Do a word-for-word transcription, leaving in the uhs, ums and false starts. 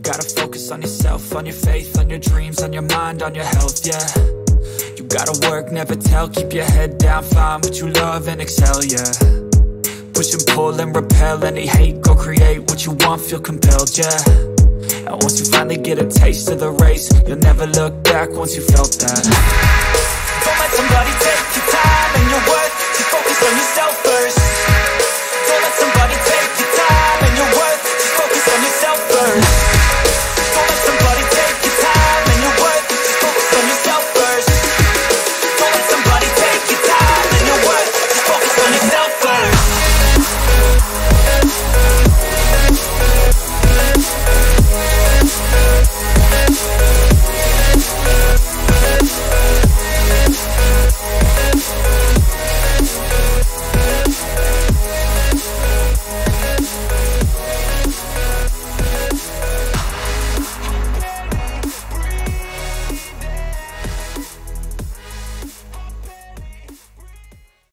gotta focus on yourself, on your faith, on your dreams, on your mind, on your health, yeah. You gotta work, never tell, keep your head down, find what you love and excel, yeah. Push and pull and repel any hate, go create what you want, feel compelled, yeah. And once you finally get a taste of the race, you'll never look back once you felt that. Don't let somebody take your time and your worth, just focus on yourself first. Don't let somebody take